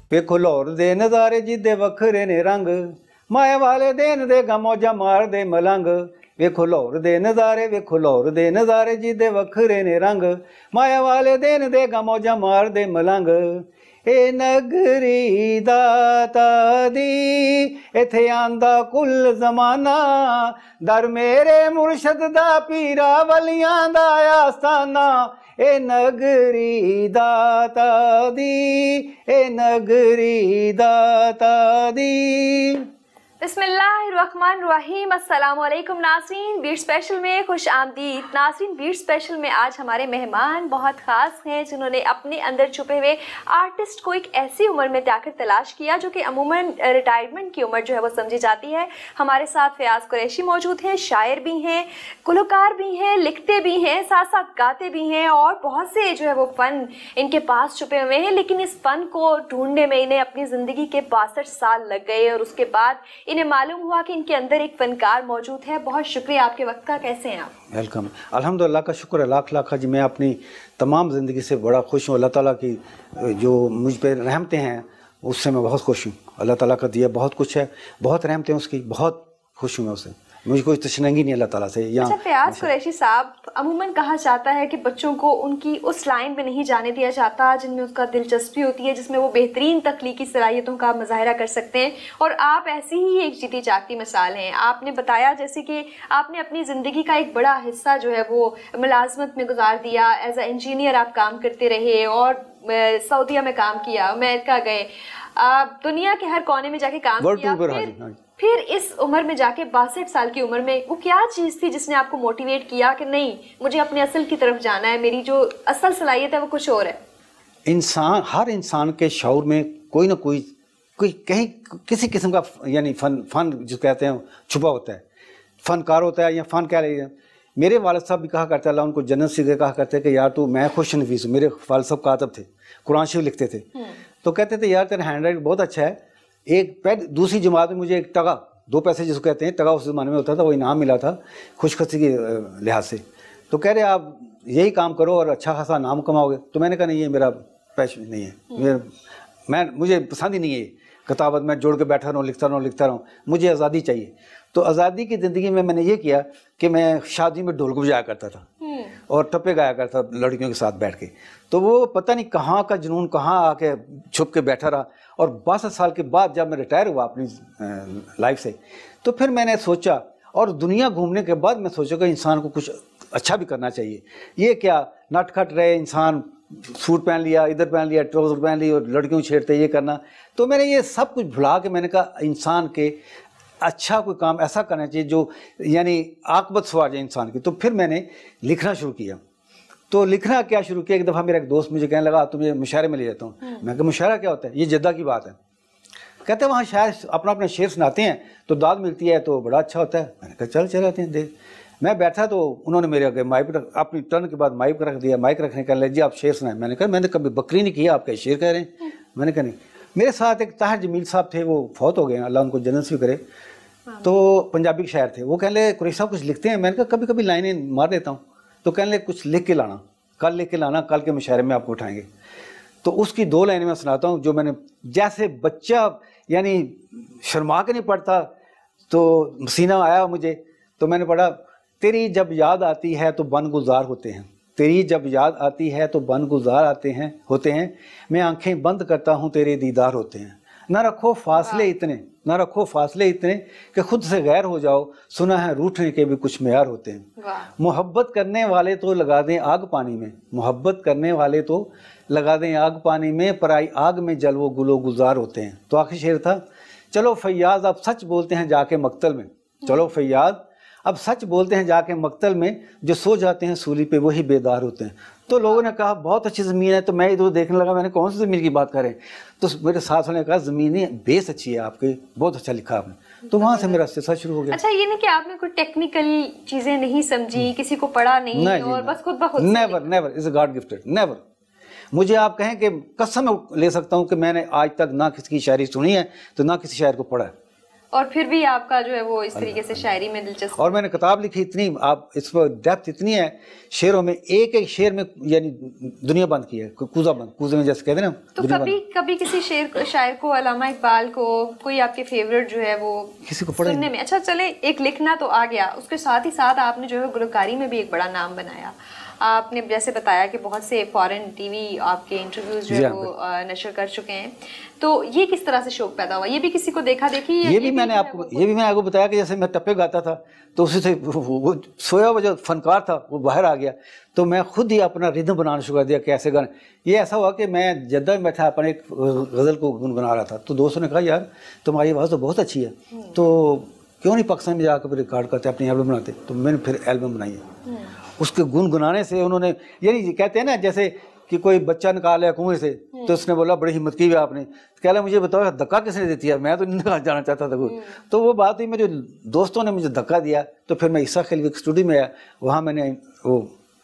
ਵੇਖੋ ਲਾਹੌਰ ਦੇ ਨਜ਼ਾਰੇ ਜਿੱਦੇ ਵੱਖਰੇ ਨੇ ਰੰਗ, ਮਾਇਆ ਵਾਲੇ ਦੇਣ ਦੇ ਗਮੋਜਾ ਮਾਰਦੇ ਮਲੰਗ। ਵੇਖੋ ਲਾਹੌਰ ਦੇ ਨਜ਼ਾਰੇ, ਵੇਖੋ ਲਾਹੌਰ ਦੇ ਨਜ਼ਾਰੇ ਜਿੱਦੇ ਵੱਖਰੇ ਨੇ ਰੰਗ, ਮਾਇਆ ਵਾਲੇ ਦੇਣ ਦੇ ਗਮੋਜਾ ਮਾਰਦੇ ਮਲੰਗ। ਇਹ ਨਗਰੀ ਦਾਤਾ ਦੀ ਇੱਥੇ ਆਂਦਾ ਕੁੱਲ ਜ਼ਮਾਨਾ, ਦਰ ਮੇਰੇ ਮੁਰਸ਼ਦ ਦਾ ਪੀਰਾ ਵਲੀਆਂ ਦਾ ਆਸਤਾਨਾ। ਇਹ ਨਗਰੀ ਦਾਤਾ ਦੀ, ਇਹ ਨਗਰੀ ਦਾਤਾ ਦੀ। बिस्मिल्लाहिर्रहमानिर्रहीम। अस्सलामुअलैकुम नाज़रीन, बीट स्पेशल में खुश आमदीद। नाज़रीन, बीट स्पेशल में आज हमारे मेहमान बहुत ख़ास हैं जिन्होंने अपने अंदर छुपे हुए आर्टिस्ट को एक ऐसी उम्र में जाकर तलाश किया जो कि अमूमन रिटायरमेंट की उम्र जो है वो समझी जाती है। हमारे साथ फयाज़ कुरैशी मौजूद हैं, शायर भी हैं, गुलकार भी हैं, लिखते भी हैं, साथ साथ गाते भी हैं और बहुत से जो है वो फ़न इनके पास छुपे हुए हैं। लेकिन इस फ़न को ढूंढने में इन्हें अपनी ज़िंदगी के 62 साल लग गए और उसके बाद इन्हें मालूम हुआ कि इनके अंदर एक फ़नकार मौजूद है। बहुत शुक्रिया आपके वक्त का। कैसे हैं आप? वेलकम। अल्हम्दुलिल्लाह का शुक्र है, लाख लाख जी। मैं अपनी तमाम ज़िंदगी से बड़ा खुश हूँ। अल्लाह ताला की जो मुझ पर रहमतें हैं उससे मैं बहुत खुश हूँ। अल्लाह ताला का दिया बहुत कुछ है, बहुत रहमतें उसकी, बहुत खुश हूँ मैं उससे। मुझे कोई तशनगी नहीं अल्लाह ताला से। अच्छा फयाज़ कुरैशी साहब, अमूमन कहा जाता है कि बच्चों को उनकी उस लाइन में नहीं जाने दिया जाता जिनमें उसका दिलचस्पी होती है, जिसमें वो बेहतरीन तख्लीकी सलाहियतों का मुज़ाहिरा कर सकते हैं, और आप ऐसी ही एक जीती जागती मिसाल हैं। आपने बताया जैसे कि आपने अपनी ज़िंदगी का एक बड़ा हिस्सा जो है वो मुलाजमत में गुजार दिया, एज अ इंजीनियर आप काम करते रहे और सऊदीया में काम किया, अमेरिका गए, आप दुनिया के हर कोने में जाके काम किया। फिर इस उम्र में जाके 62 साल की उम्र में वो क्या चीज़ थी जिसने आपको मोटिवेट किया कि नहीं मुझे अपने असल की तरफ जाना है, मेरी जो असल सलाहियत है वो कुछ और है? इंसान, हर इंसान के शऊर में कोई ना कोई कहीं किसी किस्म का यानी फ़न जो कहते हैं छुपा होता है, फ़नकार होता है या फ़न कह रही है। मेरे वालिद साहब भी कहा करते, अल्लाह उनको जन्नत से कहा करते कि यार तू, मैं खुश नफीस हूँ। मेरे वालिद साहब कातब थे, कुरान शरीफ लिखते थे, तो कहते थे यार तेरा हैंड राइट बहुत अच्छा है। एक दूसरी जमात में मुझे एक टगा, 2 पैसे जिसको कहते हैं टगा उस ज़माने में होता था, वो इनाम मिला था खुशखसी के लिहाज से। तो कह रहे आप यही काम करो और अच्छा खासा नाम कमाओगे। तो मैंने कहा नहीं, ये मेरा पैशन नहीं है, मुझे पसंद ही नहीं है किताबत में जोड़ के बैठा रहूँ, लिखता रहूँ। मुझे आज़ादी चाहिए। तो आज़ादी की ज़िंदगी में मैंने ये किया कि मैं शादी में ढोलक बजाया करता था और टप्पे गाया करता लड़कियों के साथ बैठ के। तो वो पता नहीं कहाँ का जुनून कहाँ आके छुप के बैठा रहा। और 62 साल के बाद जब मैं रिटायर हुआ अपनी लाइफ से, तो फिर मैंने सोचा, और दुनिया घूमने के बाद मैं सोचा कि इंसान को कुछ अच्छा भी करना चाहिए। ये क्या नटखट रहे इंसान, सूट पहन लिया, इधर पहन लिया, ट्राउज़र पहन लिया और लड़कियों छेड़ते ये करना। तो मैंने ये सब कुछ भुला के मैंने कहा इंसान के अच्छा कोई काम ऐसा करना चाहिए जो यानी आकबत सवार जाए इंसान की। तो फिर मैंने लिखना शुरू किया। तो लिखना क्या शुरू किया, एक दफ़ा मेरा एक दोस्त मुझे कहने लगा तुम्हें मुशायरे में ले जाता हूँ। मैं कहा मुशायरा क्या होता है? ये जद्दा की बात है। कहते हैं वहाँ शायर अपना अपना शेर सुनाते हैं तो दाद मिलती है, तो बड़ा अच्छा होता है। मैंने कहा चल चले आते हैं देख। मैं बैठा तो उन्होंने मेरे आगे माइक अपनी टर्न के बाद माइक रख दिया। माइक रखने का ले जी आप शेर सुनाए। मैंने कहा मैंने कभी बकरी नहीं किया, आप क्या शेर कह रहे हैं? मैंने कहा नहीं। मेरे साथ एक ताहिर जमील साहब थे, वो फौत हो गए, अल्लाह उनको जन्नत भी करे। तो पंजाबी शायर थे। वो कहने लगे कुरैशी साहब कुछ लिखते हैं? मैंने कहा कभी कभी लाइनें मार देता हूँ। तो कहने लगे कुछ लिख के लाना, कल लिख के लाना, कल के मुशायरे में आपको उठाएंगे। तो उसकी 2 लाइनें मैं सुनाता हूँ जो मैंने, जैसे बच्चा यानी शर्मा के नहीं पढ़ता तो पसीना आया मुझे। तो मैंने पढ़ा, तेरी जब याद आती है तो बन गुजार होते हैं, तेरी जब याद आती है तो बन गुजार होते हैं, मैं आंखें बंद करता हूँ तेरे दीदार होते हैं। ना रखो फासले इतने कि खुद से गैर हो जाओ, सुना है रूठने के भी कुछ मेयार होते हैं। मोहब्बत करने वाले तो लगा दें आग पानी में, मोहब्बत करने वाले तो लगा दें आग पानी में, पराई आग में जल वो गुलो गुजार होते हैं। तो आखिरी शेर था, चलो फैयाज अब सच बोलते हैं जाके मक्तल में, चलो फैयाज अब सच बोलते हैं जाके मक्तल में, जो सो जाते हैं सूली पे वही बेदार होते हैं। तो लोगों ने कहा बहुत अच्छी ज़मीन है। तो मैं इधर देखने लगा, मैंने कौन सी ज़मीन की बात करें? तो मेरे साथ वाले ने कहा ज़मीन बेस अच्छी है आपकी, बहुत अच्छा लिखा आपने। तो वहाँ से मेरा सिलसिला शुरू हो गया। अच्छा, ये नहीं कि आपने कोई टेक्निकल चीज़ें नहीं समझी, किसी को पढ़ा नहीं और बस खुद ब खुद? Never is God gifted, never. मुझे आप कहें कि कसम ले सकता हूँ कि मैंने आज तक ना किसी की शायरी सुनी है तो ना किसी शायर को पढ़ा है। اور پھر بھی آپ کا جو ہے وہ اس طریقے سے شاعری میں دلچسپی. اور میں نے کتاب لکھی اتنی، آپ اس پر ڈیپتھ اتنی ہے شعروں میں، ایک ایک شعر میں یعنی دنیا بند کی ہے، کوزہ بند، کوزے میں جیسے کہتے ہیں نا. تو کبھی کسی شاعر کو، علامہ اقبال کو، کوئی آپ کے فیورٹ جو ہے وہ کسی کو پڑھے سننے میں؟ اچھا چلے، ایک لکھنا تو آ گیا، اس کے ساتھ ہی ساتھ آپ نے جو ہے گلوکاری میں بھی ایک بڑا نام بنایا. آپ نے جیسے بتایا کہ بہت سے فارن ٹی وی آپ کے انٹرویوز جو ہے وہ نشر کر چکے ہیں، تو یہ کس طرح سے شوق پیدا ہوا؟ یہ بھی کسی کو دیکھا دیکھی؟ یہ بھی میں نے آپ کو بتایا کہ جیسے میں ٹپے گاتا تھا تو اسی سے وہ سویا ہوا جو فنکار تھا وہ باہر آ گیا، تو میں خود ہی اپنا ردم بنانا شروع کر دیا کہ ایسے گانے. یہ ایسا ہوا کہ میں جدہ میں بیٹھا اپنے ایک غزل کو گنگنا رہا تھا، تو دوستوں نے کہا یار تمہاری آواز تو بہت اچھی ہے، تو کیوں نہیں پاکستان میں جا کر ریکارڈ کرتے، اپنی البم بناتے. تو میں نے پھر البم بنائی ہے. اس کے گنگنانے سے انہوں نے، یعنی کہتے ہیں نا جیسے کہ کوئی بچہ نکالا کنویں سے تو اس نے بولا بڑی ہمت کی ہے آپ نے، کہہ رہا مجھے بتاؤ دھکا کس نے دیتی ہے، میں تو نہیں جانا چاہتا تھا. تو وہ بات ہوئی، میرے دوستوں نے مجھے دھکا دیا، تو پھر میں عیسیٰ خلیل کے اسٹوڈیو میں آیا، وہاں میں نے وہ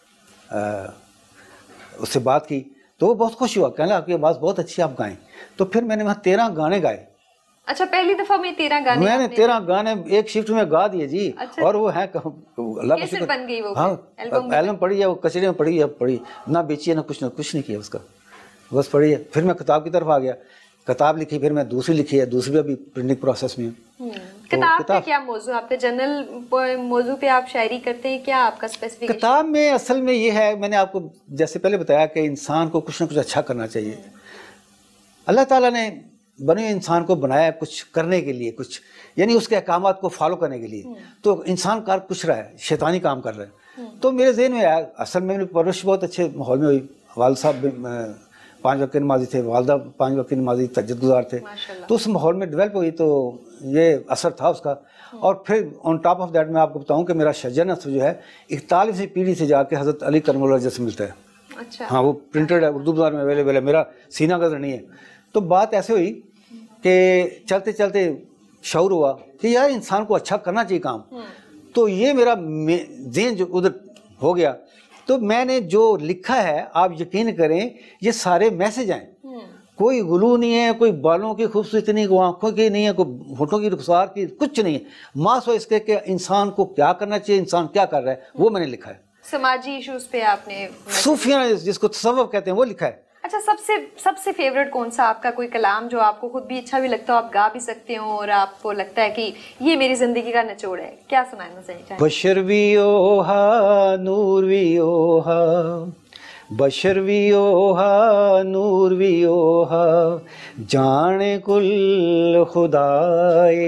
اس سے بات کی تو وہ بہت خوش ہوا، کہنا آپ کی آواز بہت اچھی ہے، آپ گائیں. تو پھر میں نے وہاں 13 گانے گائے. اچھا، پہلی دفعہ میں 13 گانے میں نے 13 گانے ایک شفٹ میں گا دیے جی. اور وہ ہے اللہ کا شکر، بن گئی وہ. ہاں البم پڑھی ہے، وہ کچڑے میں پڑھی ہے، نہ بیچی ہے نہ کچھ نہیں کیا اس کا، بس پڑھی ہے. پھر میں کتاب کی طرف آ گیا، کتاب لکھی، پھر میں دوسری لکھی ہے، دوسری ابھی پرنٹنگ پروسیس میں ہے. کتاب کا کیا موضوع؟ آپ کے جنرل موضوع پہ آپ شاعری کرتے ہیں کیا آپ کا اسپیسیفک؟ کتاب میں اصل میں یہ ہے، میں نے آپ کو جیسے پہلے بتایا کہ انسان کو کچھ نہ کچھ اچھا کرنا چاہیے. اللہ تعالیٰ نے بنے انسان کو بنایا کچھ کرنے کے لیے، کچھ یعنی اس کے احکامات کو فالو کرنے کے لیے. تو انسان کار کچھ رہا ہے، شیطانی کام کر رہا ہے. تو میرے ذہن میں آیا، اصل میں پرورش بہت اچھے ماحول میں ہوئی، والد صاحب 5 وقت کی نمازی تھے، والدہ 5 وقت کی نمازی تہجد گزار تھے، تو اس ماحول میں ڈیولپ ہوئی، تو یہ اثر تھا اس کا. اور پھر آن ٹاپ آف دیٹ میں آپ کو بتاؤں کہ میرا شجر نصر جو ہے 41ویں پیڑھی سے جا کے حضرت علی کرم اللہ وجہ سے ملتا ہے. ہاں وہ پرنٹڈ ہے، اردو بازار میں اویلیبل ہے، میرا سینہ غزل نہیں ہے. تو بات ایسے ہوئی کہ چلتے چلتے شعور ہوا کہ یار انسان کو اچھا کرنا چاہیے کام. تو یہ میرا ذہن جو ادھر ہو گیا، تو میں نے جو لکھا ہے آپ یقین کریں یہ سارے میسج ہیں، کوئی غلو نہیں ہے، کوئی بالوں کی خوبصورتی نہیں، کوئی آنکھوں کی نہیں ہے، کوئی ہونٹوں کی رخسار کی، کچھ نہیں ہے. ماس ہو اس کے کہ انسان کو کیا کرنا چاہیے، انسان کیا کر رہا ہے، وہ میں نے لکھا ہے. سماجی ایشوز پہ آپ نے، صوفیانہ جس کو تصوف کہتے ہیں، وہ لکھا ہے. اچھا، سب سے فیوریٹ کون سا آپ کا کوئی کلام جو آپ کو خود بھی اچھا بھی لگتا ہو، آپ گا بھی سکتے ہو اور آپ کو لگتا ہے کہ یہ میری زندگی کا نچوڑ ہے؟ کیا سنانا چاہیے؟ بشر وی اوہا نور وی اوہا، بشر وی اوہا نور وی اوہا، جانے کل خدائی،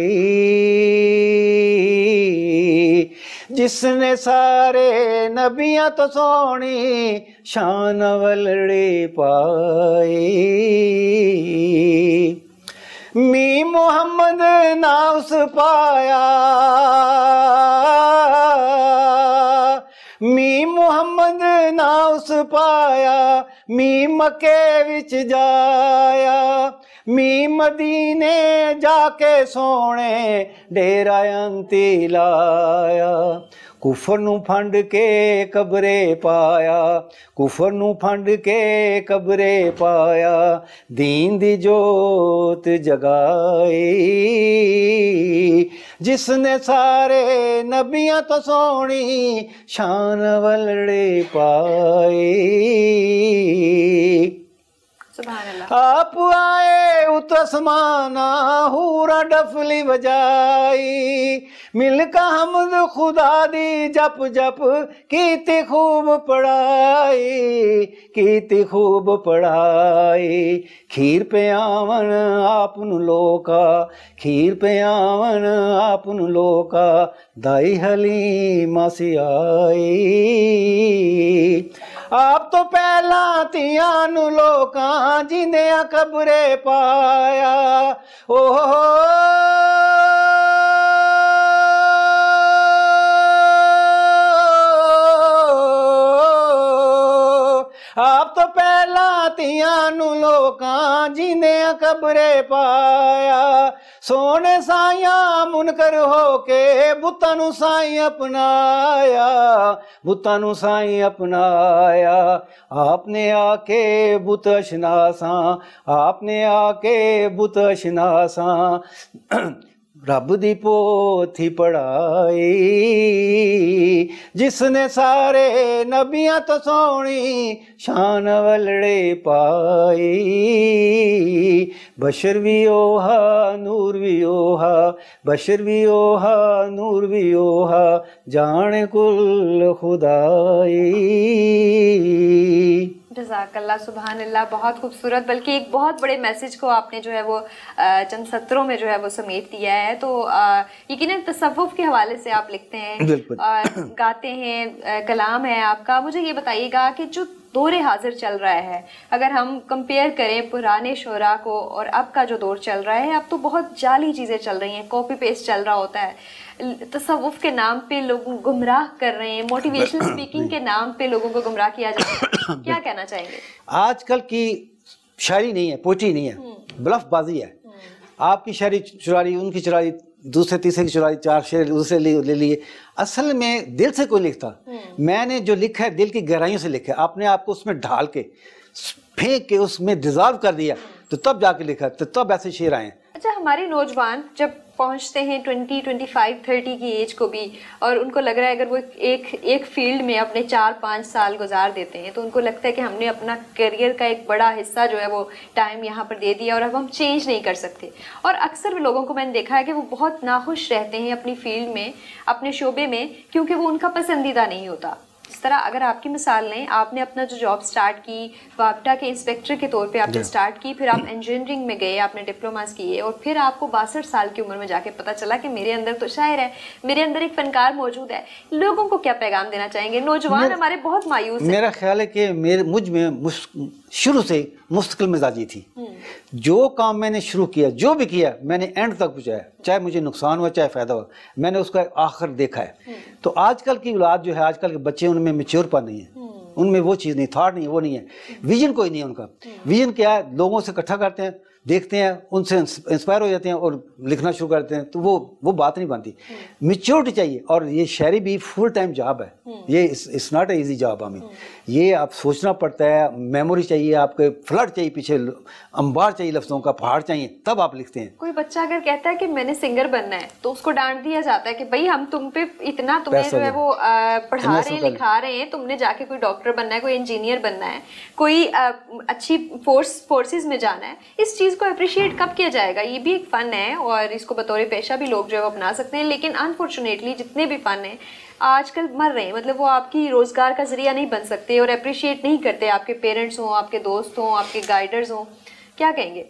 جس نے سارے نبیاں تو سونی شان ولڑی پائی، می محمد نا اس پایا، می محمد نا اس پایا، می مکے وچ جایا، می مدینے جا کے سونے ڈیرا انتی لایا، کفر نو پھنڈ کے قبرے پایا، کفر نو پھنڈ کے قبرے پایا، دین دی جوت جگائی، جس نے سارے نبیاں تو سونی شان ولڑے پائی. سبحان اللہ. آپ آئے ات اسمانا ہورا ڈفلی بجائی، مل کا حمد خدا دی جپ جپ کیتی خوب پڑھائی، کیتی خوب پڑھائی، کھیر پہ آون آپ نو لوکا، کھیر پہ آون آپ نو لوکا، دائی حلیمہ سی آئی، آپ تو پہلا تیاں نو لوکاں جیندیاں قبرے پایا. آپ تو پہلا تیاں نو لوکاں جیندیاں قبرے پایا، سونے سائیاں منکر ہو کے بتاں نو سائیں اپنایا، بتاں نو سائیں اپنایا. آپ نے آ کے بت اشناساں، آپ نے آ کے بت اشناساں، रब दी पोथी पढ़ाई, जिसने सारे नबियां तो सोनी शान वलड़े पाई। बशर भी ओहा नूर भी ओहा, बशर भी ओहा नूर भी ओहा, जाने कुल खुदाई। जज़ाकल्लाह, सुभान अल्लाह, बहुत खूबसूरत। बल्कि एक बहुत बड़े मैसेज को आपने जो है वो चंद सत्रों में जो है वो समेट दिया है। तो यकीनन तसव्वुफ के हवाले से आप लिखते हैं, गाते हैं, कलाम है आपका। मुझे ये बताइएगा कि जो दौर हाजिर चल रहा है, अगर हम कंपेयर करें पुराने शोरा को और अब का जो दौर चल रहा है, अब तो बहुत जाली चीज़ें चल रही हैं, कॉपी पेस्ट चल रहा होता है, तसव्वुफ के नाम पे लोग गुमराह कर रहे हैं, मोटिवेशनल स्पीकिंग के नाम पे लोगों को गुमराह किया जा रहा है। क्या कहना चाहेंगे? आजकल की शायरी नहीं है, पोइट्री नहीं है, ब्लफबाजी है। आपकी शायरी चुरा ली, उनकी चुरा ली, दूसरे तीसरे की चुरा ली, 4 शेर दूसरे ले लिए। असल में दिल से कोई लिखता, मैंने जो लिखा है दिल की गहराइयों से लिखा है, अपने आप को उसमें ढाल के फेंक के उसमें डिजॉल्व कर दिया, तो तब जाके लिखा, तो तब ऐसे शेर आए हैं। अच्छा, हमारे नौजवान जब पहुंचते हैं 20, 25, 30 की एज को भी, और उनको लग रहा है अगर वो एक फील्ड में अपने 4-5 साल गुजार देते हैं तो उनको लगता है कि हमने अपना करियर का एक बड़ा हिस्सा जो है वो टाइम यहाँ पर दे दिया और अब हम चेंज नहीं कर सकते। और अक्सर लोगों को मैंने देखा है कि वो बहुत नाखुश रहते हैं अपनी फील्ड में, अपने शोबे में, क्योंकि वो उनका पसंदीदा नहीं होता। इस तरह अगर आपकी मिसाल लें, आपने अपना जो जॉब स्टार्ट की, वापटा के इंस्पेक्टर के तौर पे आपने स्टार्ट की, फिर आप इंजीनियरिंग में गए, आपने डिप्लोमास किए, और फिर आपको 62 साल की उम्र में जाके पता चला कि मेरे अंदर तो शायर है, मेरे अंदर एक फनकार मौजूद है। लोगों को क्या पैगाम देना चाहेंगे? नौजवान हमारे बहुत मायूस हैं। मेरा ख्याल है कि मुझ में शुरू से मुस्तकिल मिजाजी थी। जो काम मैंने शुरू किया, जो भी किया, मैंने एंड तक पहुँचाया, चाहे मुझे नुकसान हुआ चाहे फ़ायदा हुआ, मैंने उसका आखिर देखा है। तो आजकल की औलाद जो है, आजकल के बच्चे, उनमें मैच्योरपन नहीं है, उनमें वो चीज़ नहीं, थॉट नहीं, वो नहीं है, विजन कोई नहीं है उनका। विजन क्या है? लोगों से इकट्ठा करते हैं, देखते हैं, उनसे इंस्पायर हो जाते हैं और लिखना शुरू करते हैं, तो वो बात नहीं बनती। मैच्योरिटी चाहिए। और ये शायरी भी फुल टाइम जॉब है, ये it's not a easy job. हमें ये आप सोचना पड़ता है, मेमोरी चाहिए, आपके फ्लड चाहिए, पीछे अंबार चाहिए, लफ्ज़ों का पहाड़ चाहिए, तब आप लिखते हैं। कोई बच्चा अगर कहता है कि मैंने सिंगर बनना है तो उसको डांट दिया जाता है कि भाई हम तुम पे इतना तुम्हें जो है वो पढ़ा रहे हैं, लिखा रहे हैं, तुमने जाके कोई डॉक्टर बनना है, कोई इंजीनियर बनना है, कोई अच्छी फोर्सेस में जाना है। इस चीज़ को अप्रिशिएट कब किया जाएगा? ये भी एक फ़न है और इसको बतौर पेशा भी लोग जो है वो अपना सकते हैं, लेकिन अनफॉर्चुनेटली जितने भी फ़न हैं आजकल मर रहे हैं। मतलब वो आपकी रोज़गार का ज़रिया नहीं बन सकते और अप्रिशिएट नहीं करते, आपके पेरेंट्स हों, आपके दोस्त हों, आपके गाइडर्स हों। क्या कहेंगे?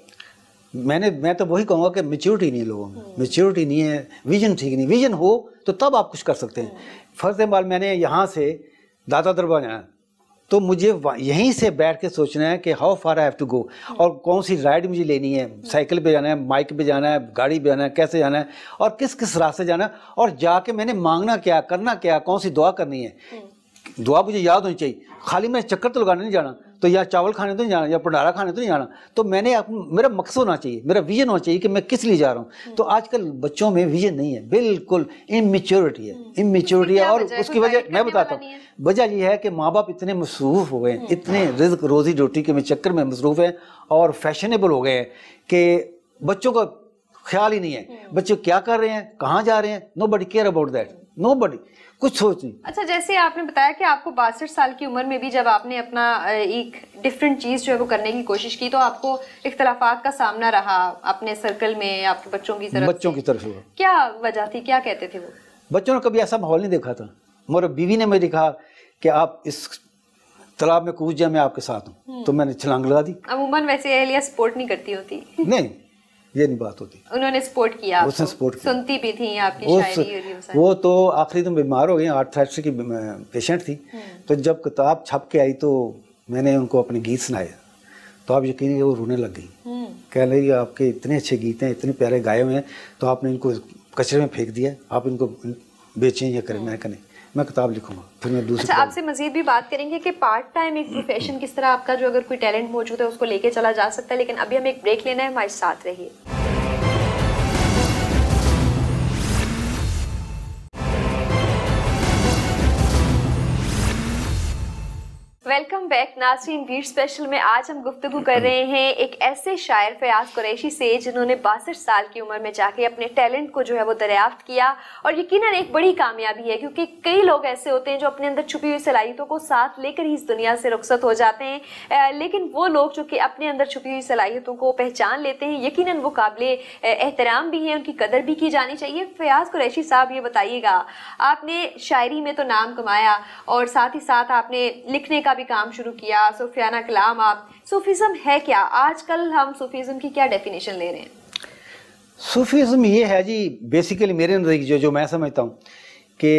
मैं तो वही कहूँगा कि मैच्योरिटी नहीं है लोगों में, मैच्योरिटी नहीं है, विजन ठीक नहीं। विजन हो तो तब आप कुछ कर सकते हैं। फर्ज बाल मैंने यहाँ से दादा दरबार जाना, तो मुझे यहीं से बैठ के सोचना है कि how far I have to go, और कौन सी राइड मुझे लेनी है, साइकिल पे जाना है, बाइक पे जाना है, गाड़ी पे जाना है, कैसे जाना है, और किस किस रास्ते जाना है, और जाके मैंने मांगना क्या, करना क्या, कौन सी दुआ करनी है। दुआ मुझे याद होनी चाहिए, खाली मैं चक्कर तो लगाने नहीं जाना, तो या चावल खाने तो नहीं जाना, या भंडारा खाने तो नहीं जाना। तो मैंने मेरा मकसद होना चाहिए, मेरा विजन होना चाहिए कि मैं किस लिए जा रहा हूँ। तो आजकल बच्चों में विजन नहीं है, बिल्कुल इमेच्योरिटी है, इमेच्योरिटी है। और उसकी वजह मैं बताता हूँ, वजह ये है कि माँ बाप इतने मसरूफ़ हो गए हैं, इतने रिज़्क़ रोज़ी रोटी के चक्कर में मसरूफ़ हैं और फैशनेबल हो गए हैं कि बच्चों का ख्याल ही नहीं है बच्चे क्या कर रहे हैं, कहाँ जा रहे हैं। Nobody care about that, nobody, कुछ सोच नहीं। अच्छा, जैसे आपने बताया कि आपको 62 साल की उम्र में भी जब आपने अपना एक डिफरेंट चीज़ जो है वो करने की कोशिश की, तो आपको इख्तलाफात का सामना रहा अपने सर्कल में, आपके बच्चों की तरफ से। क्या वजह थी, क्या कहते थे वो? बच्चों ने कभी ऐसा माहौल नहीं देखा था। मेरी बीवी ने मुझे कहा कि आप इस तालाब में कूद जाए, मैं आपके साथ हूँ, तो मैंने छलांग लगा दी। अमूमन वैसे अहलिया सपोर्ट नहीं करती होती। नहीं, ये नहीं बात होती। उन्होंने सपोर्ट किया, उसने सपोर्ट किया, सुनती भी थी आपकी शायरी। वो तो आखिरी तो बीमार हो गई, आर्थराइटिस की पेशेंट थी। तो जब किताब छप के आई तो मैंने उनको अपने गीत सुनाए, तो आप यकीन वो रोने लग गई। कह रही आपके इतने अच्छे गीत हैं, इतने प्यारे गाए हुए हैं, तो आपने इनको कचरे में फेंक दिया, आप इनको बेचें या करें। मैं करें, मैं किताब लिखूंगा, फिर मैं दूसरी। अच्छा, आपसे मजीद भी बात करेंगे कि पार्ट टाइम एक प्रोफेशन किस तरह आपका जो अगर कोई टैलेंट मौजूद है उसको लेके चला जा सकता है, लेकिन अभी हमें एक ब्रेक लेना है, हमारे साथ रहिए। वेलकम बैक नाज़रीन। वीर स्पेशल में आज हम गुफ्तगू कर रहे हैं एक ऐसे शायर फयाज कुरैशी से जिन्होंने 62 साल की उम्र में जाके अपने टैलेंट को जो है वो दरियाफ्त किया, और यकीनन एक बड़ी कामयाबी है, क्योंकि कई लोग ऐसे होते हैं जो अपने अंदर छुपी हुई सलाहियतों को साथ लेकर ही इस दुनिया से रुखसत हो जाते हैं, लेकिन वो लोग जो कि अपने अंदर छुपी हुई सलाहियतों को पहचान लेते हैं, यकीनन वो काबिल एहतराम भी हैं, उनकी कदर भी की जानी चाहिए। फयाज कुरैशी साहब, ये बताइएगा, आपने शायरी में तो नाम कमाया और साथ ही साथ आपने लिखने का भी काम शुरू किया, सूफियाना कलाम। आप सूफीज़म है क्या? आजकल हम सूफीज़म की क्या डेफिनेशन ले रहे हैं? सूफीज़म ये है जी, बेसिकली मेरे नज़दीक जो मैं समझता हूँ कि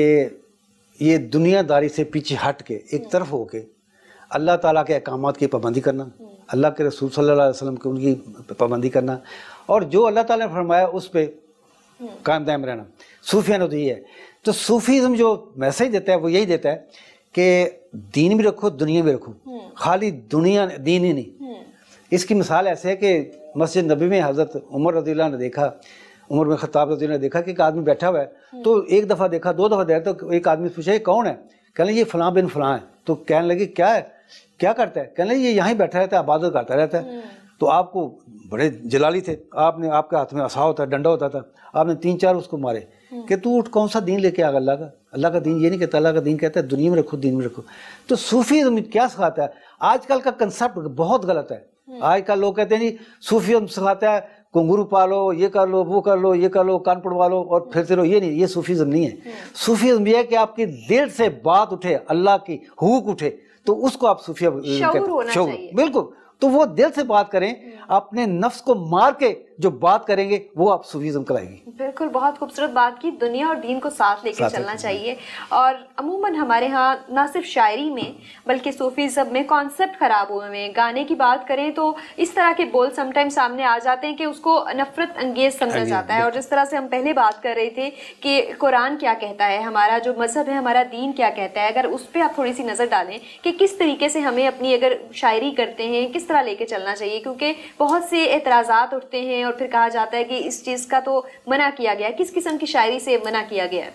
ये दुनियादारी से पीछे हट के एक तरफ हो के अल्लाह ताला के अहकामात की पाबंदी करना, अल्लाह के रसूल सल्लल्लाहु अलैहि वसल्लम की उनकी पाबंदी करना, और जो अल्लाह ताला ने फरमाया उस पर कायम दायम रहना। सूफियाना तो ये है। तो सूफीज़म जो मैसेज देता है वो यही देता है कि दीन भी रखो, दुनिया भी रखो, खाली दुनिया दीन ही नहीं। इसकी मिसाल ऐसे है कि मस्जिद नबी में हज़रत उमर रज़ियल्लाहु अन्हु ने देखा, उमर बिन ख़त्ताब रज़ियल्लाहु ने देखा कि एक आदमी बैठा हुआ है। तो एक दफ़ा देखा, दो दफ़ा देखा, तो एक आदमी पूछा ये कौन है? कहने लगे ये फ़लाँ बिन फ़लाँ है। तो कहने लगे क्या है, क्या करता है? कहने लगे ये यहाँ बैठा रहता है, इबादत करता रहता है। तो आपको बड़े जलाली थे, आपने, आपके हाथ में असा होता, डंडा होता था, आपने 3-4 उसको मारे कि तू उठ, कौन सा दीन लेके आ अल्लाह का? अल्लाह का दीन ये नहीं कहता, अल्लाह का दीन कहता है दुनिया में रखो, दीन में रखो। तो सूफीज़म क्या सिखाता है? आजकल का कंसेप्ट बहुत गलत है। आजकल लोग कहते हैं जी सूफीज़म सिखाता है घुंघरू पालो, ये कर लो, वो कर लो, ये कर लो, कान पड़वा लो और फिरते रहो। ये नहीं, ये सूफीज़म नहीं है। सूफीज़म ये है कि आपकी दिल से बात उठे, अल्लाह की हुकूक उठे, तो उसको आप सूफिया शऊर, बिल्कुल। तो वो दिल से बात करें, अपने नफ्स को मार के जो बात करेंगे वो आप सूफीज़म कराएंगे। बिल्कुल, बहुत खूबसूरत बात की। दुनिया और दीन को साथ लेकर चलना चाहिए। और अमूमन हमारे यहाँ ना सिर्फ शायरी में बल्कि सूफीज़म में कॉन्सेप्ट ख़राब हुए हैं। गाने की बात करें तो इस तरह के बोल समटाइम्स सामने आ जाते हैं कि उसको नफरत अंगेज समझा जाता है। और जिस तरह से हम पहले बात कर रहे थे कि कुरान क्या कहता है, हमारा जो मजहब है, हमारा दीन क्या कहता है, अगर उस पर आप थोड़ी सी नज़र डालें कि किस तरीके से हमें अपनी अगर शायरी करते हैं किस तरह लेके चलना चाहिए, क्योंकि बहुत से एतराज़ात उठते हैं और फिर कहा जाता है कि इस चीज़ का तो मना किया गया है। किस किस्म की शायरी से मना किया गया है?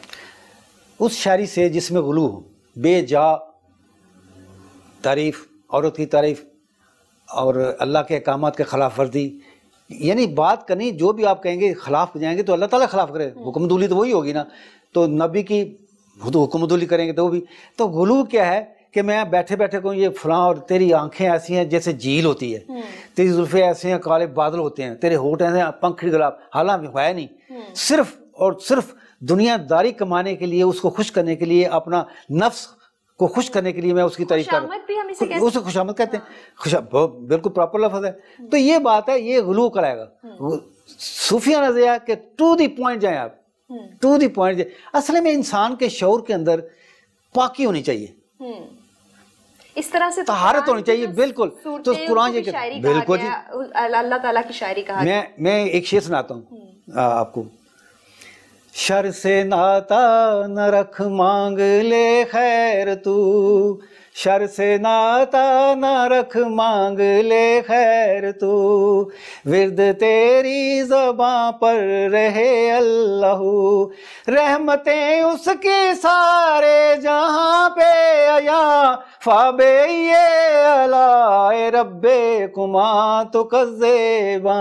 उस शायरी से जिसमें गुलू हो, बेजा तारीफ़, औरत की तारीफ़ और अल्लाह के अहकामात के ख़िलाफ़ वर्जी, यानी बात करनी, जो भी आप कहेंगे खिलाफ जाएंगे तो अल्लाह ताला खिलाफ करे, हुक्मदुली तो वही होगी ना। तो नबी की हुक्मदुली करेंगे तो वो भी। तो गुलू क्या है कि मैं बैठे बैठे कहूँ ये फलां, और तेरी आंखें ऐसी हैं जैसे झील होती है, तेरी जुल्फे ऐसे हैं काले बादल होते हैं, तेरे होठ ऐसे हैं पंखड़ी गुलाब, हालांकि है नहीं, सिर्फ और सिर्फ दुनियादारी कमाने के लिए, उसको खुश करने के लिए, अपना नफ्स को खुश करने के लिए मैं उसकी तारीफ कर रहा हूँ। उसे खुशामद कहते हैं, बिल्कुल प्रॉपर लफ्ज़ है। तो ये बात है, ये गुलू कराएगा। सूफिया नज़रिया के टू द पॉइंट जाए आप, टू द पॉइंट जाए। असल में इंसान के शऊर के अंदर पाकी होनी चाहिए, इस तरह से तहारत होनी चाहिए, बिल्कुल। तो कुरान ये बिल्कुल जी, अल्लाह ताला की शायरी कहा। मैं एक शेर सुनाता हूँ आपको। शर से नाता न रख, मांग ले खैर तू, शर से नाता न रख, मांग ले खैर तू, विर्द तेरी ज़बां पर रहे अल्लाहू, रहमतें उसकी सारे जहां पे आया, फाबे ये अलाए रब्बे कुमा तो कज़्ज़ेबा,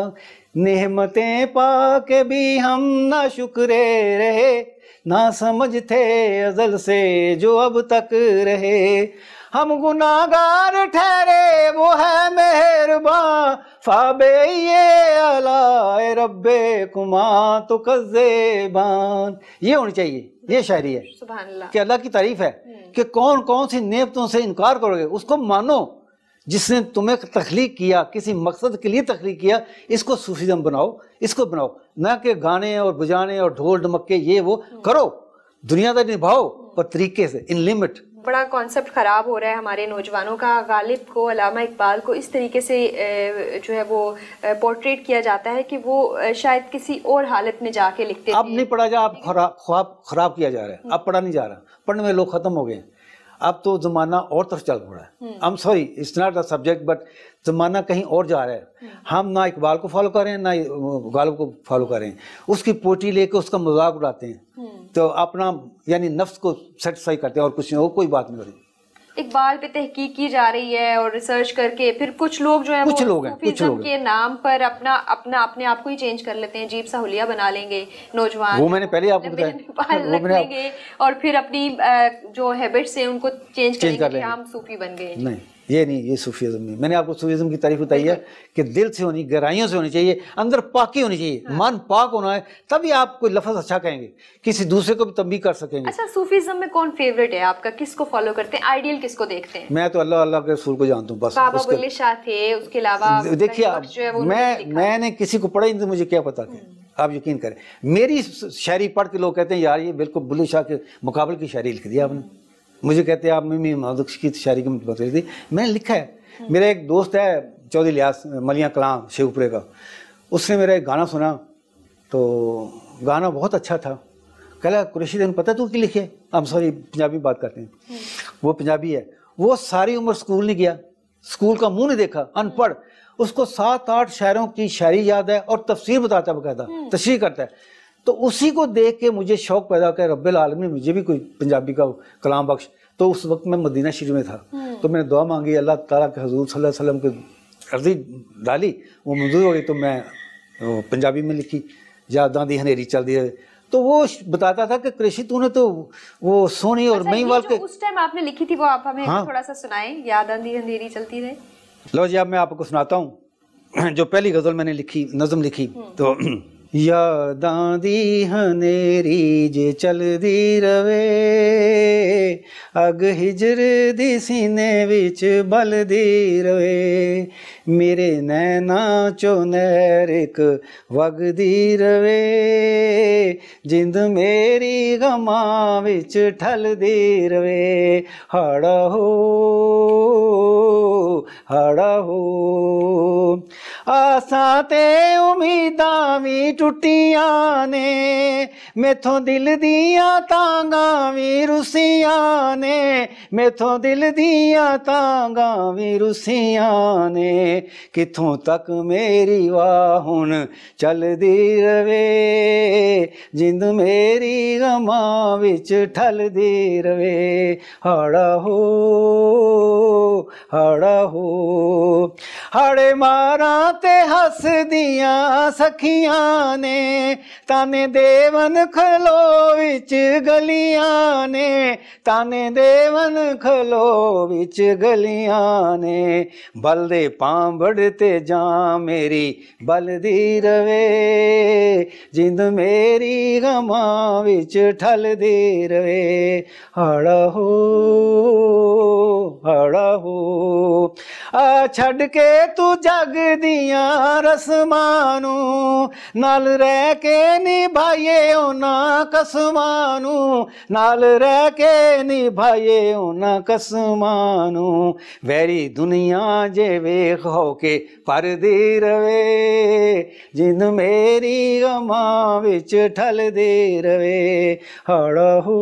नेमतें पाके भी हम ना शुक्रे रहे, ना समझ थे अज़ल से जो अब तक रहे, हम गुनाहगार ठहरे वो है मेहरबान, फाबे ये अलाए रब्बे कुमा तो कज़्ज़ेबान। ये होनी चाहिए, ये शायरी है कि अल्लाह की तारीफ है कि कौन कौन सी नेमतों से इनकार करोगे, उसको मानो जिसने तुम्हें तख्लीक किया, किसी मकसद के लिए तख्लीक किया। इसको सूफीज़म बनाओ, इसको बनाओ, ना कि गाने और बजाने और ढोल ढमक्के ये वो करो, दुनियादारी निभाओ पर तरीके से, इन लिमिट। बड़ा कॉन्सेप्ट ख़राब हो रहा है हमारे नौजवानों का। गालिब को, अल्लामा इकबाल को इस तरीके से जो है वो पोर्ट्रेट किया जाता है कि वो शायद किसी और हालत में जाके लिखते थे। अब नहीं पढ़ा जा, अब खराब किया जा रहा है, अब पढ़ा नहीं जा रहा, पढ़ने में लोग ख़त्म हो गए। अब तो ज़माना और तरफ चल पड़ा है। I am sorry, it's not a subject, but ज़माना कहीं और जा रहा है। हम ना इकबाल को फॉलो कर रहे हैं, ना गालिब को फॉलो कर रहे हैं। उसकी पोटी लेके उसका मजाक उड़ाते हैं, तो अपना यानी नफ्स को सेटिस्फाई करते हैं और कुछ नहीं, और कोई बात नहीं हो रही। اقبال پہ تحقیق کی جا رہی ہے اور ریسرچ کر کے پھر کچھ لوگ جو ہیں وہ صوفیزم کے نام پر اپنے آپ کو ہی چینج کر لیتے ہیں، عجیب سا حلیہ بنا لیں گے نوجوان، وہ میں نے پہلے آپ کو بتایا، لیں گے اور پھر اپنی جو ہیبٹس ہیں ان کو چینج کریں گے کہ ہم صوفی بن گئے. نہیں یہ نہیں، یہ صوفیزم نہیں. میں نے آپ کو صوفیزم کی تعریف بتائی ہے کہ دل سے ہونی، گہرائیوں سے ہونی چاہیے، اندر پاکی ہونی چاہیے، من پاک ہونا ہے، تبھی آپ کوئی لفظ اچھا کہیں گے، کسی دوسرے کو بھی تنبیہ کر سکیں گے. اچھا صوفیزم میں کون فیوریٹ ہے آپ کا، کس کو فالو کرتے ہیں، آئیڈیل کس کو دیکھتے ہیں؟ میں تو اللہ کے رسول کو جانتا ہوں بس. بابا بلے شاہ تھے، اس کے علاوہ دیکھیے میں نے کسی کو پڑھا ہی نہیں تو مجھے کیا پتا کہ آپ یقین کریں میری شاعری پڑھ کے لوگ کہتے ہیں یار یہ بالکل بلے شاہ کے مقابل کی شاعری لکھ دی آپ نے. مجھے کہتے ہیں آپ محمد کی شاعری کی بتا دی، میں نے لکھا ہے. میرا ایک دوست ہے چودھری الیاس ملیاں کلاں شیوپورے کا، اس نے میرا ایک گانا سنا تو گانا بہت اچھا تھا. کہلا قریشی تین پتہ تو کی لکھے، ہم سوری پنجابی بات کرتے ہیں، وہ پنجابی ہے. وہ ساری عمر سکول نہیں گیا، سکول کا منہ نہیں دیکھا، ان پڑھ. اس کو 7-8 شاعروں کی شاعری یاد ہے اور تفسیر بتاتا ہے، باقاعدہ تشریح کرتا ہے. تو اسی کو دیکھ کے مجھے شوق پیدا کہ رب العالمین مجھے بھی کوئی پنجابی کا کلام بخش. تو اس وقت میں مدینہ شریف میں تھا، تو میں نے دعا مانگی اللہ تعالیٰ کے حضور صلی اللہ علیہ وسلم کی عرضی ڈالی، وہ منظور ہو گئی. تو میں پنجابی میں لکھی یاداں دی ہنیری چل دی. تو وہ بتاتا تھا کہ قریشی تو نے تو وہ سونی اور مئی وال کے اس ٹائم آپ نے لکھی تھی وہ آپ ہمیں تھوڑا سا سنائیں، یاداں دی ہنیری چلتی رہے. لو جی اب میں آپ کو سناتا ہوں جو پہلی غزل میں نے لکھی، نظم لکھی. تو یاداں دی ہنیری جے چل دی روے، اگ ہجر دی سینے وچ بل دی روے، میرے نینا چو نہر ایک وگ دی روے، جند میری غماں وچ ٹھل دی روے، ہاڑا ہو ہاڑا ہو. آساں تے امیداں وی ٹوٹیاں نے، میتھوں دل دیاں تانگاں وی رسیاں نے، میتھوں دل دیاں تانگاں وی رسیاں نے، کتھوں تک میری واہ ہن چل دی روے، جند میری غماں وچ ٹھل دی روے، ہاڑا ہو ہاڑا ہو. ہاڑے ماراں تے ہس دیاں سکھیاں نے، تانے دیون کھلو وچ گلیاں نے، تانے دیون کھلو وچ گلیاں نے، بل دے پانبڑ تے جاں میری بل دی روے، جند میری غماں وچ ٹھل دی روے، ہاڑا ہو ہاڑا ہو. چھڈ کے تو جگ دیاں رسمانوں، نال رہ کے نبھائیے اونا قسمانوں، نال رہ کے نبھائیے اونا قسمانوں، ویری دنیا جے ویخ ہو کے پر دی روے، جند میری غماں وچ ٹھل دی روے، ہاڑا ہو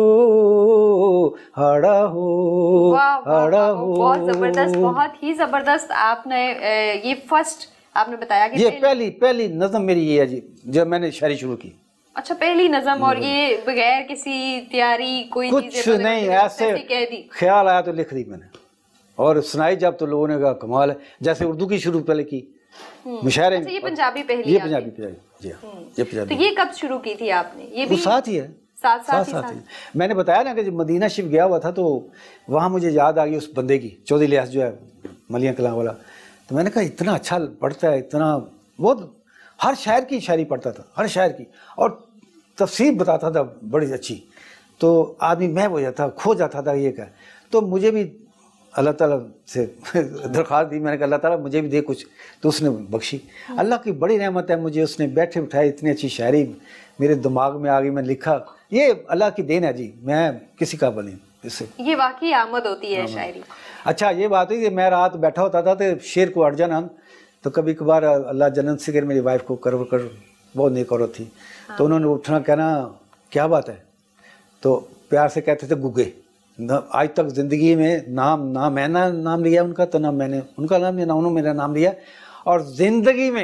ہاڑا ہو ہاڑا ہو. بہت زبردست، بہت ہی زبردست. آپ نے یہ فرسٹ آپ نے بتایا کہ یہ پہلی نظم میری یہ ہے جی جب میں نے شاعری شروع کی. اچھا پہلی نظم، اور یہ بغیر کسی تیاری کوئی کچھ نہیں، ایسے خیال آیا تو لکھ دی میں نے اور سنائی جب تو لوگوں نے کہا کمال ہے. جیسے اردو کی شروع پہلے کی مشاعرے میں، یہ پنجابی پہلی، یہ پنجابی جی ہاں یہ پنجابی. تو یہ کب شروع کی تھی آپ نے؟ یہ بھی ساتھ ہی ہے، ساتھ ہی. میں نے بتایا نا کہ جب مدینہ شریف گیا ہوا تھا تو وہاں مجھے یاد آ گئی اس بندے کی، چودھری الیاس جو ہے ملیاں کلاں والا. تو میں نے کہا اتنا اچھا پڑھتا ہے، اتنا بہت ہر شاعر کی شاعری پڑھتا تھا، ہر شاعر کی، اور تفسیر بتاتا تھا بڑی اچھی. تو آدمی محو ہو جاتا، کھو جاتا تھا یہ کہ. تو مجھے بھی اللہ تعالیٰ سے درخواست دی، میں نے کہا اللہ تعالیٰ مجھے بھی دے کچھ. تو اس نے بخشی. اللہ کی بڑی رحمت ہے، مجھے اس نے بیٹھے بٹھائے اتنی اچھی شاعری میرے دماغ میں آ گئی، میں لکھا. یہ اللہ کی دین ہے جی، میں کسی قابل نہیں اس سے. یہ واقعی آمد ہوتی ہے شاعری. اچھا یہ بات ہوئی کہ میں رات بیٹھا ہوتا تھا تو شعر کو اڑ جانا، تو کبھی کبھار اللہ جنت سے میری وائف کو کر بہت نیک عورت تھی، تو انہوں نے اٹھنا کہنا کیا بات ہے، تو پیار سے کہتے تھے گگے. آج تک زندگی میں نہ میں نے نام لیا ان کا، تو نہ میں نے ان کا نام لیا، نہ انہوں نے میرا نام لیا. اور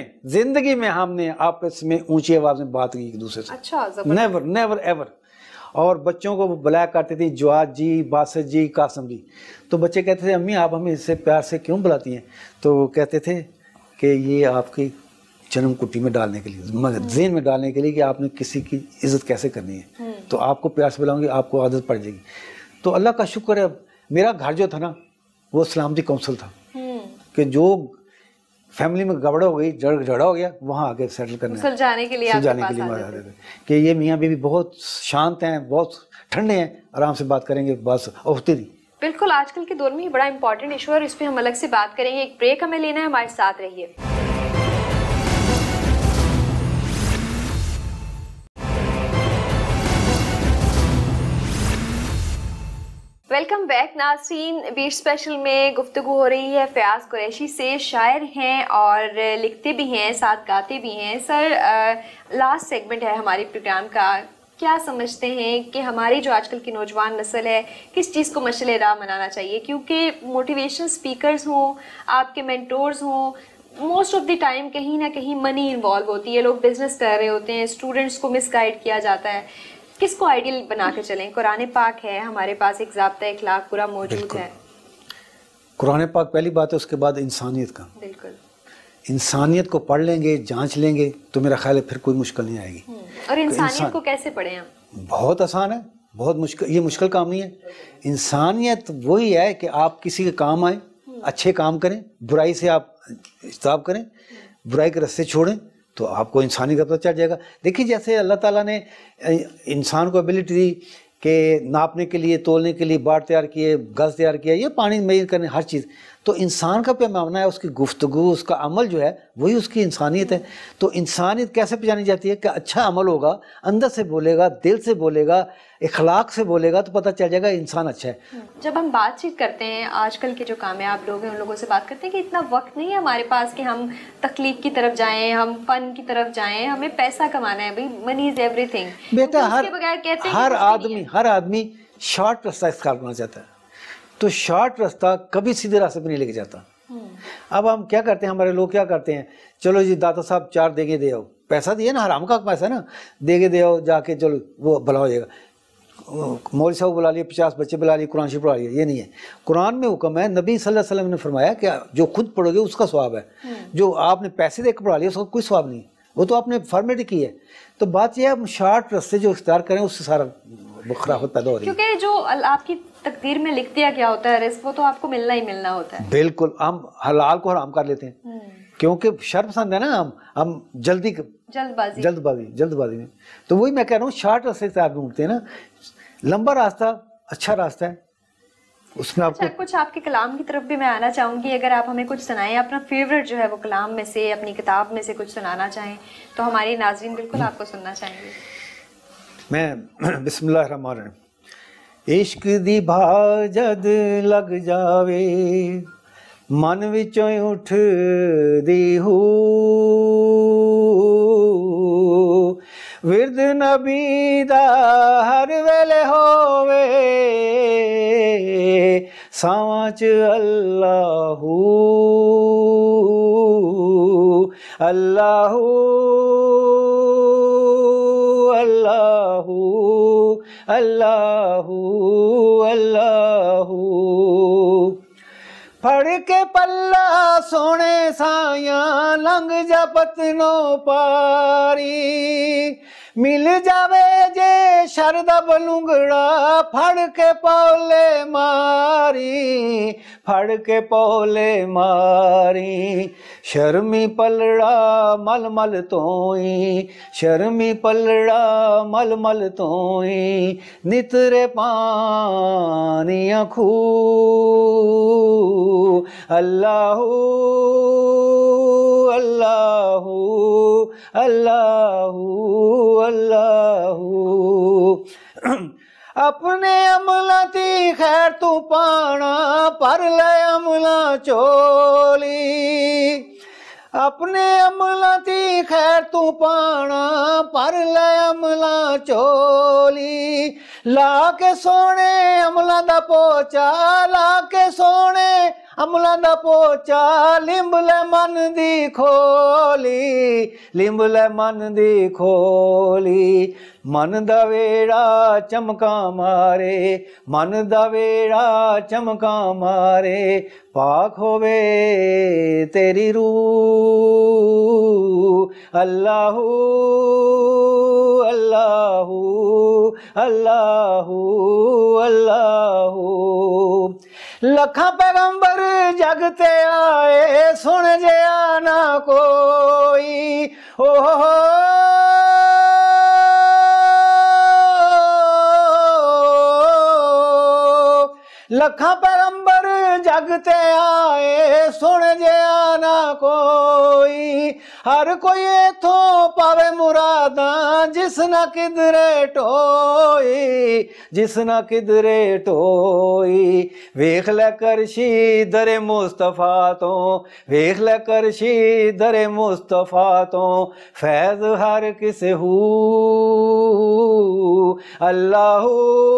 زندگی میں ہم نے آپس میں اونچی آواز میں بات کی ایک دوسرے سے. اچھا نیور ایور. اور بچوں کو وہ بلایا کرتے تھے جواد جی، باسط جی، قاسم جی. تو بچے کہتے تھے امی آپ ہمیں اس سے پیار سے کیوں بلاتی ہیں؟ تو وہ کہتے تھے کہ یہ آپ کی جنم کٹی میں ڈالنے کے لیے، ذہن میں ڈالنے کے لیے کہ آپ نے کسی کی عزت کیسے کرنی ہے، تو آپ کو پیار سے بلاؤں گی، آپ کو عادت پڑ جائے گی. تو اللہ کا شکر ہے میرا گھر جو تھا نا وہ سلامتی کونسل تھا، کہ جو فیملی میں گڑبڑ ہو گئی، جھگڑا ہو گیا، وہاں آگے سیٹل کرنے سلجھانے کے لیے کہ یہ میاں بیوی بہت شانت ہیں، بہت ٹھنڈے ہیں، آرام سے بات کریں گے، بس ہوتی نہیں. بالکل آج کل کے دور میں یہ بڑا امپورٹنٹ ایشو ہے اور اس پہ ہم الگ سے بات کریں گے. ایک بریک ہمیں لینا ہے، ہمارے ساتھ رہیے. ویلکم بیک ناظرین. بیٹ اسپیشل میں گفتگو ہو رہی ہے فیاض قریشی سے. شاعر ہیں اور لکھتے بھی ہیں، ساتھ گاتے بھی ہیں. سر لاسٹ سیگمنٹ ہے ہمارے پروگرام کا. کیا سمجھتے ہیں کہ ہماری جو آج کل کی نوجوان نسل ہے کس چیز کو مشعل راہ بنانا چاہیے؟ کیونکہ موٹیویشن اسپیکرز ہوں، آپ کے مینٹورز ہوں، موسٹ آف دی ٹائم کہیں نہ کہیں منی انوالو ہوتی ہے، لوگ بزنس کر رہے ہوتے ہیں، اسٹوڈنٹس کو مس گائیڈ کیا جاتا ہے. کس کو آئیڈیل بنا کے چلیں؟ قرآن پاک ہے ہمارے پاس، ایک ضابطہ اخلاق پورا موجود ہے. قرآن پاک پہلی بات ہے، اس کے بعد انسانیت کا. بالکل انسانیت کو پڑھ لیں گے، جانچ لیں گے تو میرا خیال ہے پھر کوئی مشکل نہیں آئے گی. اور انسانیت کو کیسے پڑھیں ہم؟ بہت آسان ہے، بہت مشکل، یہ مشکل کام نہیں ہے. انسانیت وہی ہے کہ آپ کسی کے کام آئیں، اچھے کام کریں، برائی سے آپ اجتناب کریں، برائی کے راستے چھوڑیں، تو آپ کو انسانی کا پتہ چل جائے گا. دیکھیے جیسے اللہ تعالیٰ نے انسان کو ایبلٹی دی کہ ناپنے کے لیے، تولنے کے لیے باڑ تیار کیے، گز تیار کیا، یہ پانی میل کرنے، ہر چیز. تو انسان کا پیمانہ ہے، اس کی گفتگو، اس کا عمل جو ہے وہی اس کی انسانیت ہے. تو انسانیت کیسے پہچانی جاتی ہے؟ کہ اچھا عمل ہوگا، اندر سے بولے گا، دل سے بولے گا، اخلاق سے بولے گا، تو پتہ چل جائے گا انسان اچھا ہے. جب ہم بات چیت کرتے ہیں، آج کل کے جو کامیاب لوگ ہیں ان لوگوں سے بات کرتے ہیں کہ اتنا وقت نہیں ہے ہمارے پاس کہ ہم تخلیق کی طرف جائیں، ہم فن کی طرف جائیں، ہمیں پیسہ کمانا ہے، بھائی منی از ایوری تھنگ. بیٹا ہر آدمی شارٹ راستہ اختیار کرنا چاہتا ہے، تو شارٹ راستہ کبھی سیدھے راستے پہ نہیں لے کے جاتا. اب ہم کیا کرتے ہیں، ہمارے لوگ کیا کرتے ہیں، چلو جی داتا صاحب 4 دیگے دے آؤ، پیسہ دیے نا، حرام کا پیسہ نا، دیگے دے آؤ جا کے، چلو وہ بھلا ہو جائے گا. مولوی صاحب بلا لیے، 50 بچے بلا لیے، قرآن شریف پڑھا لیا. یہ نہیں ہے. قرآن میں حکم ہے، نبی صلی اللہ علیہ وسلم نے فرمایا کہ جو خود پڑھو گے اس کا ثواب ہے، جو آپ نے پیسے دے کے پڑھا لیا اس کا کوئی ثواب نہیں، وہ تو آپ نے فارمیلٹی کی ہے. تو بات یہ ہے ہم شارٹ راستے جو اختیار کریں اس سے سارا بخراہت پیدا ہو رہی ہے. کیونکہ جو آپ کی تقدیر میں لکھ دیا گیا ہوتا ہے رزق، وہ تو آپ کو ملنا ہی ملنا ہوتا ہے. بالکل. ہم حلال کو حرام کر لیتے ہیں کیونکہ شر پسند ہے نا، ہم جلد بازی میں. تو وہی میں کہہ رہا ہوں، شارٹ راستے اختیار ڈھونڈتے ہیں نا. لمبا راستہ اچھا راستہ ہے، اس میں آپ کو کچھ آپ کے کلام کی طرف بھی میں آنا چاہوں گی. اگر آپ ہمیں کچھ سنائیں، اپنا فیوریٹ جو ہے وہ کلام میں سے، اپنی کتاب میں سے کچھ سنانا چاہیں تو ہمارے ناظرین بالکل آپ کو سننا چاہیں گے. میں بسم اللہ الرحمن الرحیم. عشق دی بھا جد لگ جاوے من وچوں اٹھ دی ہو، ورد نبی دا ہر ویلے ہووے، ساواں چ اللہ اللہ اللہ اللہ اللہ. پڑھ کے پلا سونے سایاں لنگ جا پتنوں پاری، مل جاوے جے شردا بلونگڑا، پھڑ کے پولے ماری، پھڑ کے پولے ماری. شرمی پلڑا مل مل توئی، شرمی پلڑا مل مل توئی، نترے پانیاں کھو، اللہ اللہ اللہ اللہ. اپنے عملہ تی خیر تو پانا، پر لے عملہ چولی، اپنے عملہ تی خیر تو پانا، پر لے عملہ چولی. لا کے سونے عملہ دا پوچا، لا کے سونے अमलां दा पोचा लिंब ले मन दी खोली, लिंब ले मन दी खोली। मन दा वेड़ा चमका मारे, मन दा वेड़ा चमका मारे, पाक होवे तेरी रूह। अल्लाहू अल्लाहू अल्लाहू अल्लाहू। लखां पैगंबर जग ते आए, सुन जिया ना कोई। ओ लखां पैगंबर जग ते आए, सुन जिया ना कोई। हर कोई इथों पावे मुरादां, जिस ना किधरे टोई, जिस ना किधरे टोई। वेख लै करशी दरे मुस्तफा तो, वेख लै करशी दरे मुस्तफा तो, फैज हर किसे हू। अल्लाहू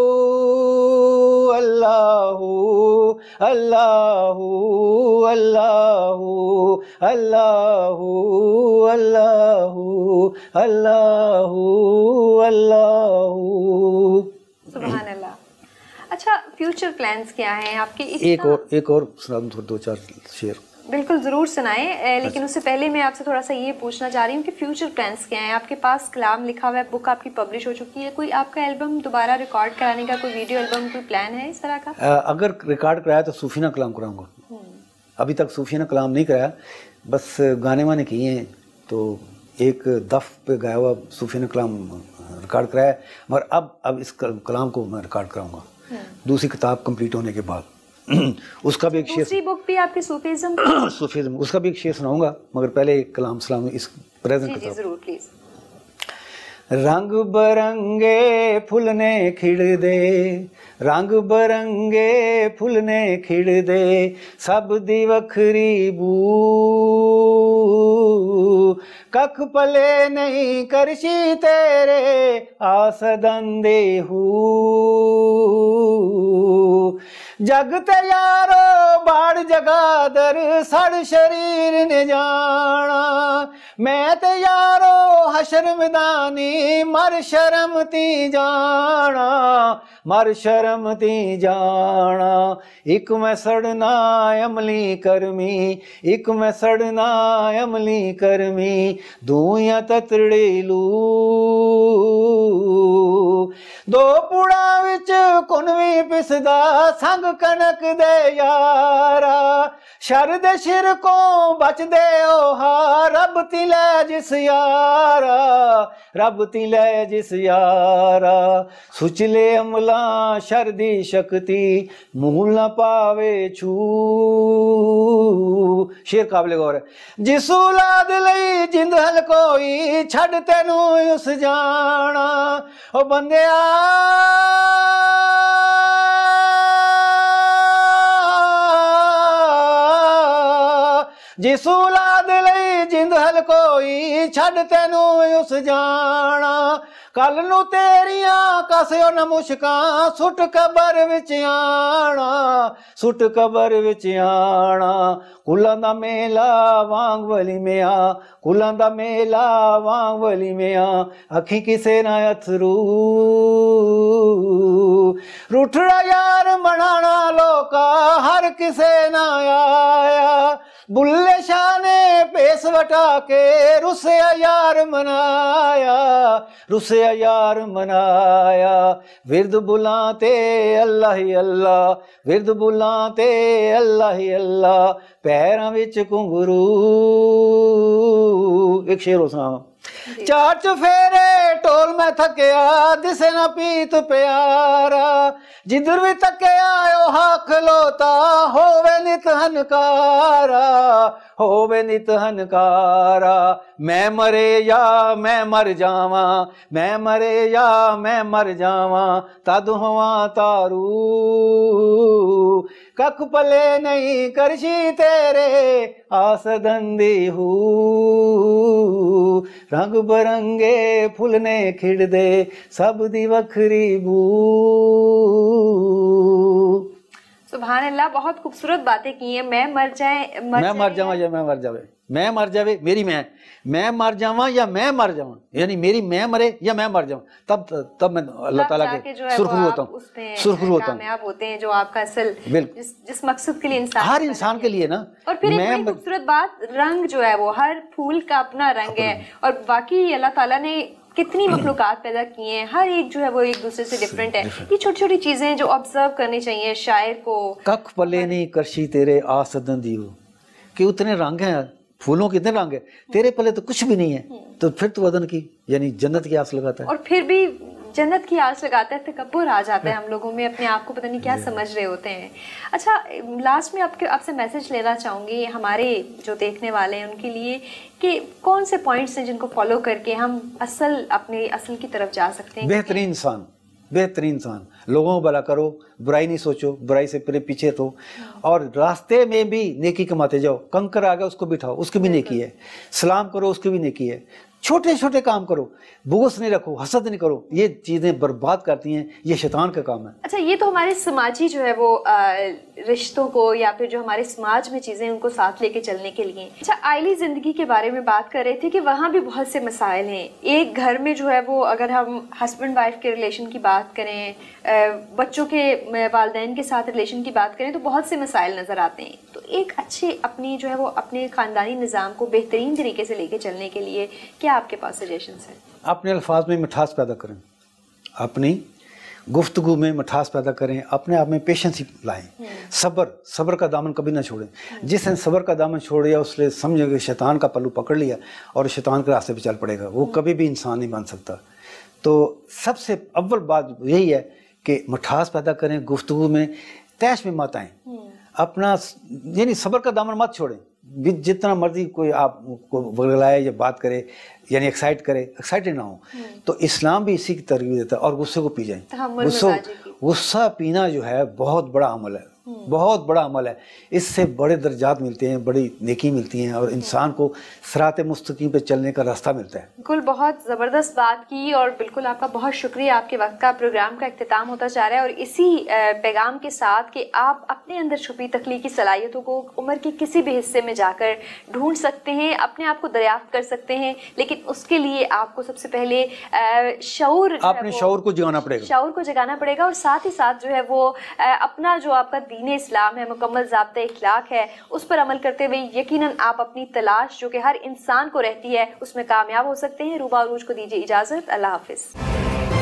अल्लाहू अल्लाहू अल्लाहू अल्लाहू अल्लाहू अल्लाहू अल्लाहू। सुभान अल्लाह। अच्छा, फ्यूचर प्लान्स क्या हैं आपके? एक और सुना दूं, दो चार शेर। बिल्कुल ज़रूर सुनाएं, लेकिन उससे पहले मैं आपसे थोड़ा सा ये पूछना चाह रही हूँ कि फ्यूचर प्लान्स क्या हैं आपके पास? कलाम लिखा हुआ है, बुक आपकी पब्लिश हो चुकी है, कोई आपका एल्बम दोबारा रिकॉर्ड कराने का कोई वीडियो एल्बम कोई प्लान है इस तरह का? अगर रिकॉर्ड कराया तो सूफीना कलाम कराऊंगा। अभी तक सूफीना कलाम नहीं कराया, बस गाने वाने किए हैं। तो एक दफ पे गाया हुआ सूफीना कलाम रिकॉर्ड कराया, मगर अब इस कलाम को मैं रिकॉर्ड कराऊंगा दूसरी किताब कंप्लीट होने के बाद। उसका भी एक शेर, दूसरी बुक भी आपकी सूफीज़्म सूफीज़्म, उसका भी एक शेर सुनाऊंगा, मगर पहले कलाम सलाम इस प्रेजेंट किताब। जी जरूर, प्लीज। रंग बरंगे फुलने खिड़ दे, रंग बरंगे फुलने खिड़ दे, सब दी वखरी बू। कख पले नहीं करशी तेरे आसदंदे हू। जग ते यारो बाड़ जगादर सड़ शरीर ने जाना, मैं ते यारो हशर मैदानी मर शर्म ती जाना, मर शर्म ती जाना। एक मैं सड़ना अमली करमी, एक मैं सड़ना अमली करमी, दूया ततड़ी लू। दो पुड़ा विच कुनवी पिसदा संग कनक दे यारा, शर दे शिर को बच दे ओहा, रब तिलै जिस यारा, रब तिलै जिस यारा। सुचले अमला शर दी शक्ति, मूल न पावे छू। शेर काबिल गौर है। जिस औलाद लई जिंद हल कोई, छड़ तेनू उस जाना। ओ बंदिया जिस औलाद लई जिंद हल कोई, छड़ तेनू उस जाना। कल नू तेरियां कसियो न मुश्कां, सुट कबर विच आना, सुट कबर विच आना। कुलां दा मेला वांग वली मिया, कुलां दा मेला वांग वली मिया, अखी किसे ना अथरू। रूठड़ा यार मनाना लोका, हर किसे ना आया। बुल्ले शाह ने पेश वटा के रुसिया यार मनाया, रुसिया यार मनाया। विरद बुलाते अल्लाह ही अल्लाह, विरद बुलाते अल्लाह ही अल्लाह, पैरां विच घुंघरू। एक शेर हो सुना। चार चफेरे टोल में थकिया, दिसे ना पीत प्यारा, जिधर भी तकिया ओहा खलोता, होवे नित हनकारा, होवे नित हनकारा। मैं मरे या मैं मर जावा, मैं मरे या मैं मर जावा, तद होवा तारू। कख पले नहीं करशी तेरे आसदंदी हू। रंग बरंगे फुलने खिड़ दे, सब दी वखरी बू। सुभान सुभान अल्लाह, बहुत खूबसूरत बातें की हैं। मैं मर जाऊं या मैं मर जावे, मैं मर जावे मेरी मैं मर जावा या मैं मर जाऊं, यानी मेरी मैं मरे या मैं मर जाऊं, तब मैं अल्लाह ताला के सुरखरू होता हूँ, सुरखरू होता हूँ, कामयाब होते हैं जो आपका असल जिस मकसद के लिए इंसान, हर इंसान के लिए ना। और फिर एक बड़ी खूबसूरत बात, रंग जो है वो हर फूल का अपना रंग है, और बाकी अल्लाह ताला ने कितनी मखलूकात पैदा की हैं, हर एक जो है वो एक दूसरे से डिफरेंट है। ये छोटी छोटी चीजें जो ऑब्जर्व करनी चाहिए शायर को। कख पले नहीं करशी तेरे आसदन दियो, कि उतने रंग हैं, फूलों के इतने रंग है, तेरे पले तो कुछ भी नहीं है, तो फिर तो वदन की यानी जन्नत की आस लगाता है, और फिर भी जन्नत की आस लगाता है, तकब्बुर आ जाता है हम लोगों में, अपने आप को पता नहीं क्या समझ रहे होते हैं। अच्छा, लास्ट में आपसे मैसेज लेना चाहूँगी हमारे जो देखने वाले हैं उनके लिए, कि कौन से पॉइंट्स हैं जिनको फॉलो करके हम अपने असल की तरफ जा सकते हैं। बेहतरीन इंसान, लोगों को भला करो, बुराई नहीं सोचो, बुराई से पीछे तो, और रास्ते में भी नेकी कमाते जाओ। कंकर आ गया उसको बिठाओ, उसकी भी नेकी है, सलाम करो उसकी भी नेकी है, छोटे छोटे काम करो, बुग़्ज़ नहीं रखो, हसद नहीं करो, ये चीज़ें बर्बाद करती हैं, ये शैतान का काम है। अच्छा, ये तो हमारे समाजी जो है वो रिश्तों को, या फिर जो हमारे समाज में चीज़ें उनको साथ लेके चलने के लिए। अच्छा, आइली ज़िंदगी के बारे में बात कर रहे थे कि वहाँ भी बहुत से मसाइल हैं। एक घर में जो है वो, अगर हम हस्बैंड वाइफ के रिलेशन की बात करें, बच्चों के वालिदैन के साथ रिलेशन की बात करें, तो बहुत से मसाइल नज़र आते हैं। तो एक अच्छे अपनी जो है वो अपने ख़ानदानी निज़ाम को बेहतरीन तरीके से लेके चलने के लिए क्या आपके पास सजेशंस हैं? अपने अल्फाज में मिठास पैदा करें, अपनी गुफ्तगू में मिठास पैदा करें, अपने आप में पेशेंस लाएं, सब्र का दामन कभी ना छोड़ें। जिसने सब्र का दामन छोड़ दिया उसने समझो कि शैतान का पल्लू पकड़ लिया और शैतान के रास्ते पे चल पड़ेगा, वो कभी भी इंसान नहीं बन सकता। तो सबसे अव्वल बात यही है कि मिठास पैदा करें, गुफ्तगू में तैश में मत आएँ, अपना यानी सब्र का दामन मत छोड़ें। जितना मर्जी कोई आपको वगलाए या बात करे, यानी एक्साइटेड ना हो, तो इस्लाम भी इसी की तरगीब देता है। और गुस्से को पी जाए, गुस्सा पीना जो है बहुत बड़ा अमल है, बहुत बड़ा अमल है, इससे बड़े दर्जात मिलते हैं, बड़ी नेकी मिलती हैं, और इंसान को सिरात मुस्तकीम पे चलने का रास्ता मिलता है। बिल्कुल, बहुत ज़बरदस्त बात की, और बिल्कुल आपका बहुत शुक्रिया। आपके वक्त का प्रोग्राम का इख्तिताम होता जा रहा है, और इसी पैगाम के साथ कि आप अपने अंदर छुपी तख्लीकी सलाहियतों को उम्र के किसी भी हिस्से में जाकर ढूंढ सकते हैं, अपने आप को दरियाफ्त कर सकते हैं, लेकिन उसके लिए आपको सबसे पहले अपने शऊर को जगाना पड़ेगा, और साथ ही साथ जो है वो अपना जो आपका दीन इस्लाम है, मुकम्मल ज़ाब्ता इखलाक है, उस पर अमल करते हुए यकीनन आप अपनी तलाश जो कि हर इंसान को रहती है उसमें कामयाब हो सकते हैं। रूबा अरूज को दीजिए इजाज़त। अल्लाह हाफिज़।